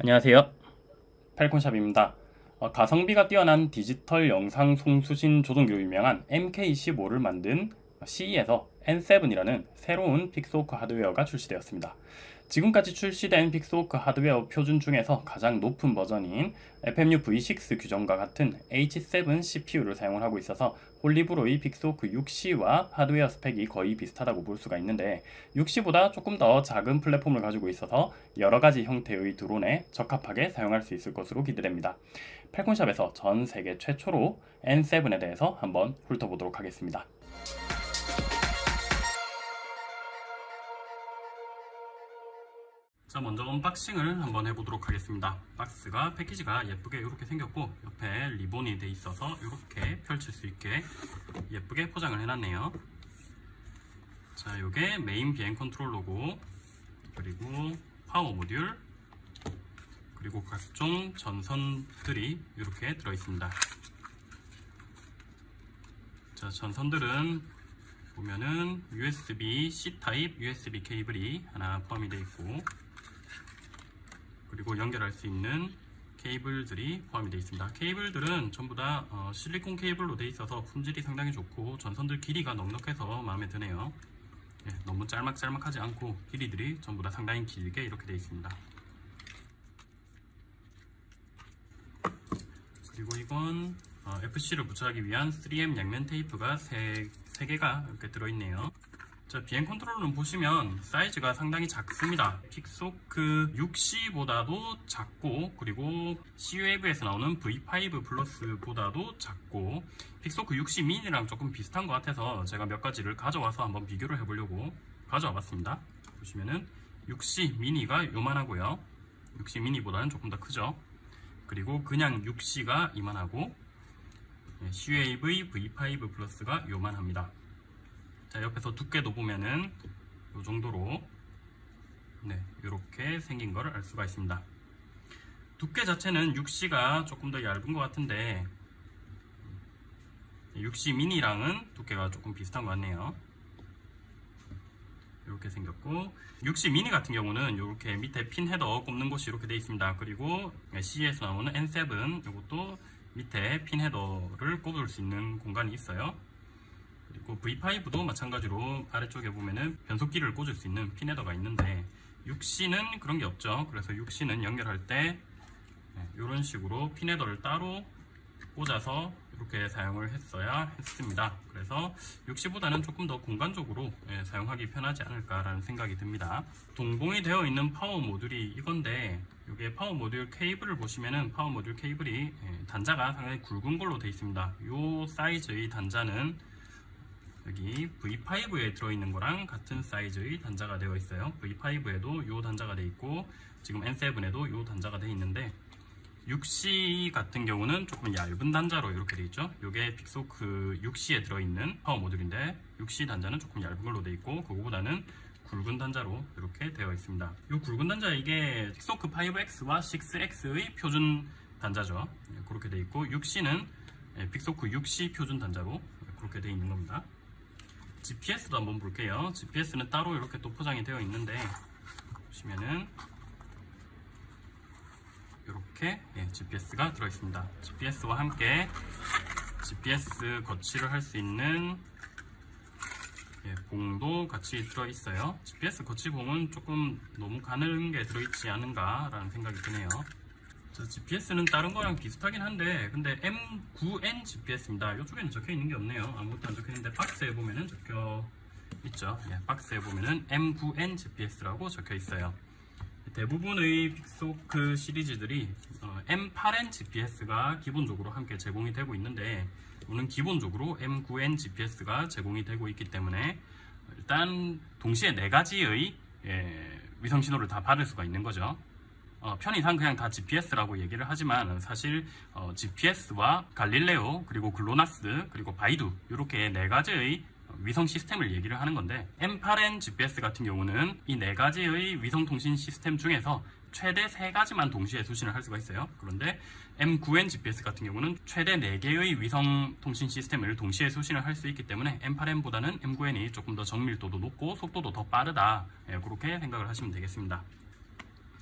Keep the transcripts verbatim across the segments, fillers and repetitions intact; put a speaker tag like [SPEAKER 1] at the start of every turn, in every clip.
[SPEAKER 1] 안녕하세요. 펠콘샵입니다. 어, 가성비가 뛰어난 디지털 영상 송수신 조종기로 유명한 엠케이 십오를 만든 씨이에서 엔 세븐이라는 새로운 픽스호크 하드웨어가 출시되었습니다. 지금까지 출시된 픽스호크 하드웨어 표준 중에서 가장 높은 버전인 에프엠유 브이 식스 규정과 같은 에이치 세븐 씨피유를 사용을 하고 있어서 홀리브로의 픽스호크 육 씨와 하드웨어 스펙이 거의 비슷하다고 볼 수가 있는데, 육 씨보다 조금 더 작은 플랫폼을 가지고 있어서 여러가지 형태의 드론에 적합하게 사용할 수 있을 것으로 기대됩니다. 펠콘샵에서 전 세계 최초로 엔 세븐에 대해서 한번 훑어보도록 하겠습니다. 자, 먼저 언박싱을 한번 해보도록 하겠습니다. 박스가 패키지가 예쁘게 이렇게 생겼고, 옆에 리본이 돼 있어서 이렇게 펼칠 수 있게 예쁘게 포장을 해놨네요. 자, 요게 메인 비행 컨트롤러고, 그리고 파워 모듈, 그리고 각종 전선들이 이렇게 들어있습니다. 자, 전선들은 보면은 유에스비 C 타입 유에스비 케이블이 하나 포함이 되어 있고, 그리고 연결할 수 있는 케이블들이 포함이 되어 있습니다. 케이블들은 전부 다 어, 실리콘 케이블로 되어 있어서 품질이 상당히 좋고, 전선들 길이가 넉넉해서 마음에 드네요. 예, 너무 짤막짤막하지 않고 길이들이 전부 다 상당히 길게 이렇게 되어 있습니다. 그리고 이건 어, 에프씨를 붙여하기 위한 쓰리엠 양면 테이프가 세 개가 이렇게 들어있네요. 자, 비행 컨트롤러는 보시면 사이즈가 상당히 작습니다. 픽스호크 육 씨보다도 작고, 그리고 씨웨이브에서 나오는 브이 파이브 플러스보다도 작고, 픽스호크 육 씨 미니랑 조금 비슷한 것 같아서 제가 몇 가지를 가져와서 한번 비교를 해보려고 가져와 봤습니다. 보시면은 육 씨 미니가 요만하고요. 육 씨 미니보다는 조금 더 크죠. 그리고 그냥 육 씨가 이만하고, 씨웨이브 브이 파이브 플러스가 요만합니다. 자, 옆에서 두께도 보면은 이 정도로 네, 이렇게 생긴 거를 알 수가 있습니다. 두께 자체는 육 씨가 조금 더 얇은 것 같은데, 육 씨 미니랑은 두께가 조금 비슷한 것 같네요. 이렇게 생겼고, 육 씨 미니 같은 경우는 이렇게 밑에 핀 헤더 꼽는 곳이 이렇게 되어 있습니다. 그리고 씨이에서 나오는 엔 세븐 이것도 밑에 핀 헤더를 꼽을 수 있는 공간이 있어요. 그리고 브이 파이브도 마찬가지로 아래쪽에 보면은 변속기를 꽂을 수 있는 핀 헤더가 있는데, 육 씨는 그런 게 없죠. 그래서 육 씨는 연결할 때 이런 식으로 핀 헤더를 따로 꽂아서 이렇게 사용을 했어야 했습니다. 그래서 육 씨보다는 조금 더 공간적으로 사용하기 편하지 않을까라는 생각이 듭니다. 동봉이 되어 있는 파워 모듈이 이건데, 이게 파워 모듈 케이블을 보시면은 파워 모듈 케이블이 단자가 상당히 굵은 걸로 되어 있습니다. 이 사이즈의 단자는 여기 브이 파이브에 들어있는 거랑 같은 사이즈의 단자가 되어 있어요. 브이 파이브에도 이 단자가 되어 있고, 지금 엔 세븐에도 이 단자가 되어 있는데, 육 씨 같은 경우는 조금 얇은 단자로 이렇게 되어 있죠. 이게 픽스호크 육 씨에 들어있는 파워 모듈인데, 육 씨 단자는 조금 얇은 걸로 되어 있고, 그거보다는 굵은 단자로 이렇게 되어 있습니다. 이 굵은 단자, 이게 픽스호크 파이브 엑스와 식스 엑스의 표준 단자죠. 그렇게 되어 있고, 육 씨는 픽스호크 육 씨 표준 단자로 그렇게 되어 있는 겁니다. 지피에스도 한번 볼게요. 지피에스는 따로 이렇게 또 포장이 되어 있는데, 보시면은 이렇게 예, 지피에스가 들어있습니다. 지피에스와 함께 지피에스 거치를 할 수 있는 예, 봉도 같이 들어있어요. 지피에스 거치 봉은 조금 너무 가늘은 게 들어있지 않은가 라는 생각이 드네요. 자, 지피에스는 다른 거랑 비슷하긴 한데, 근데 엠 나인 엔 지피에스입니다. 이쪽에는 적혀 있는 게 없네요. 아무것도 안 적혀 있는데 박스에 보면은 적혀 있죠. 예, 박스에 보면은 엠 나인 엔 지피에스라고 적혀 있어요. 대부분의 픽스호크 시리즈들이 어, 엠 에이트 엔 지피에스가 기본적으로 함께 제공이 되고 있는데, 이거는 기본적으로 엠 나인 엔 지피에스가 제공이 되고 있기 때문에 일단 동시에 네 가지의 예, 위성 신호를 다 받을 수가 있는 거죠. 어, 편의상 그냥 다 지피에스라고 얘기를 하지만, 사실 어, 지피에스와 갈릴레오, 그리고 글로나스, 그리고 바이두, 이렇게 네 가지의 위성 시스템을 얘기를 하는 건데, 엠 에이트 엔 지피에스 같은 경우는 이 네 가지의 위성 통신 시스템 중에서 최대 세 가지만 동시에 수신을 할 수가 있어요. 그런데 엠 나인 엔 지피에스 같은 경우는 최대 네 개의 위성 통신 시스템을 동시에 수신을 할 수 있기 때문에 엠 에이트 엔보다는 엠 나인 엔이 조금 더 정밀도도 높고 속도도 더 빠르다, 예, 그렇게 생각을 하시면 되겠습니다.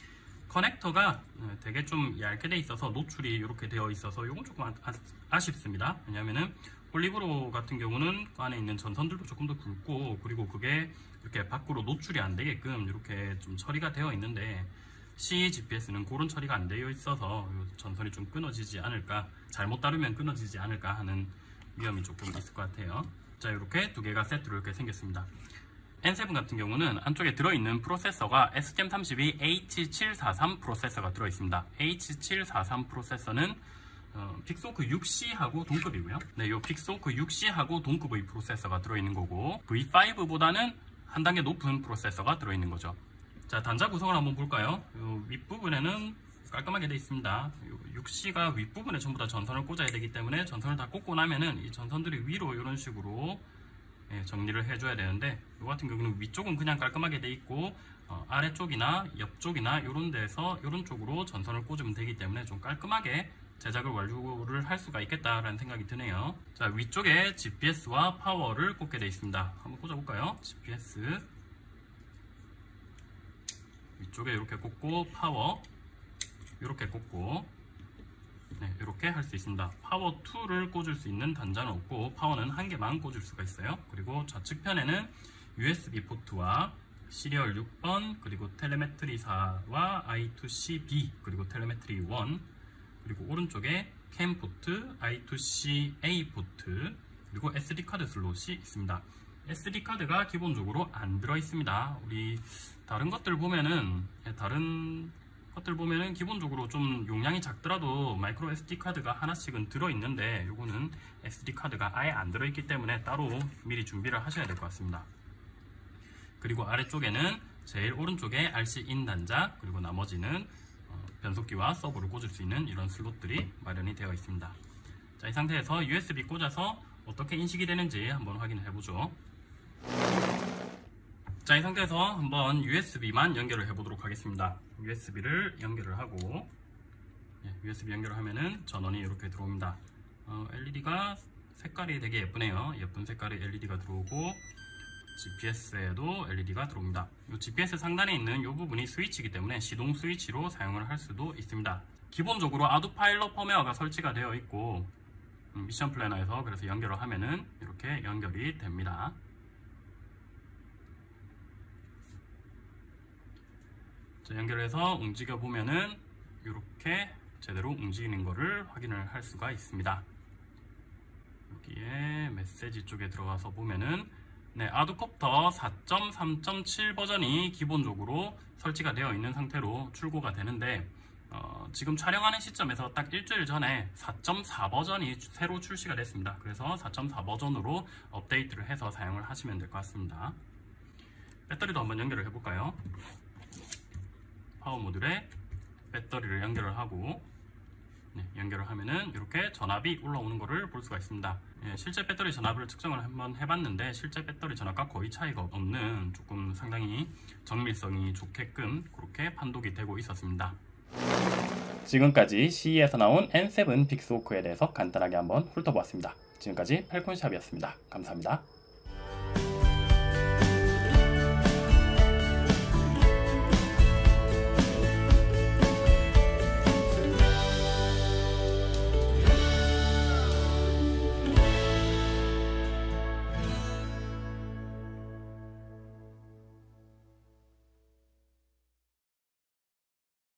[SPEAKER 1] 커넥터가 되게 좀 얇게 돼 있어서 노출이 이렇게 되어 있어서 이건 조금 아, 아쉽습니다. 왜냐면은 폴리브로 같은 경우는 그 안에 있는 전선들도 조금 더 굵고, 그리고 그게 이렇게 밖으로 노출이 안 되게끔 이렇게 좀 처리가 되어 있는데 씨 지피에스는 그런 처리가 안 되어 있어서 전선이 좀 끊어지지 않을까, 잘못 다루면 끊어지지 않을까 하는 위험이 조금 있을 것 같아요. 자, 이렇게 두 개가 세트로 이렇게 생겼습니다. 엔 세븐 같은 경우는 안쪽에 들어있는 프로세서가 에스티엠 삼십이 에이치 칠백사십삼 프로세서가 들어있습니다. 에이치 칠백사십삼 프로세서는 어, 픽스호크 육 씨하고 동급이고요. 네, 이 픽스호크 육 씨하고 동급의 프로세서가 들어있는 거고, 브이 파이브보다는 한 단계 높은 프로세서가 들어있는 거죠. 자, 단자 구성을 한번 볼까요? 요 윗부분에는 깔끔하게 되어 있습니다. 육 씨가 윗부분에 전부 다 전선을 꽂아야 되기 때문에 전선을 다 꽂고 나면은 이 전선들이 위로 이런 식으로 예, 정리를 해줘야 되는데, 이 같은 경우는 위쪽은 그냥 깔끔하게 돼 있고 어, 아래쪽이나 옆쪽이나 이런 데서 이런 쪽으로 전선을 꽂으면 되기 때문에 좀 깔끔하게 제작을 완료를 할 수가 있겠다라는 생각이 드네요. 자, 위쪽에 지피에스와 파워를 꽂게 되어 있습니다. 한번 꽂아볼까요? 지피에스 위쪽에 이렇게 꽂고, 파워 이렇게 꽂고, 네, 이렇게 할 수 있습니다. 파워 이를 꽂을 수 있는 단자는 없고 파워는 한 개만 꽂을 수가 있어요. 그리고 좌측편에는 유에스비 포트와 시리얼 육 번, 그리고 텔레메트리 사와 아이 투 씨 비, 그리고 텔레메트리 일, 그리고 오른쪽에 캠 포트, 아이 투 씨 에이 포트, 그리고 에스디 카드 슬롯이 있습니다. 에스디 카드가 기본적으로 안 들어 있습니다. 우리 다른 것들 보면은 다른 것들 보면은 기본적으로 좀 용량이 작더라도 마이크로 에스디 카드가 하나씩은 들어있는데, 요거는 에스디 카드가 아예 안 들어있기 때문에 따로 미리 준비를 하셔야 될 것 같습니다. 그리고 아래쪽에는 제일 오른쪽에 알씨-인 단자, 그리고 나머지는 변속기와 서버를 꽂을 수 있는 이런 슬롯들이 마련이 되어 있습니다. 자, 이 상태에서 유에스비 꽂아서 어떻게 인식이 되는지 한번 확인을 해보죠. 자, 이 상태에서 한번 유에스비만 연결을 해보도록 하겠습니다. 유에스비를 연결을 하고, 예, 유에스비 연결을 하면은 전원이 이렇게 들어옵니다. 어, 엘이디가 색깔이 되게 예쁘네요. 예쁜 색깔의 엘이디가 들어오고, 지피에스에도 엘이디가 들어옵니다. 이 지피에스 상단에 있는 이 부분이 스위치이기 때문에 시동 스위치로 사용을 할 수도 있습니다. 기본적으로 아두파일럿 펌웨어가 설치가 되어 있고, 음, 미션 플래너에서 그래서 연결을 하면은 이렇게 연결이 됩니다. 자, 연결해서 움직여 보면은 이렇게 제대로 움직이는 것을 확인을 할 수가 있습니다. 여기에 메시지 쪽에 들어가서 보면은 네, 아두콥터 사 점 삼 점 칠 버전이 기본적으로 설치가 되어 있는 상태로 출고가 되는데, 어, 지금 촬영하는 시점에서 딱 일주일 전에 사 점 사 버전이 새로 출시가 됐습니다. 그래서 사 점 사 버전으로 업데이트를 해서 사용을 하시면 될 것 같습니다. 배터리도 한번 연결을 해볼까요? 파워 모듈에 배터리를 연결을 하고, 네, 연결을 하면은 이렇게 전압이 올라오는 것을 볼 수가 있습니다. 예, 실제 배터리 전압을 측정을 한번 해봤는데 실제 배터리 전압과 거의 차이가 없는, 조금 상당히 정밀성이 좋게끔 그렇게 판독이 되고 있었습니다. 지금까지 씨이에서 나온 엔 세븐 픽스호크에 대해서 간단하게 한번 훑어보았습니다. 지금까지 팔콘샵이었습니다. 감사합니다.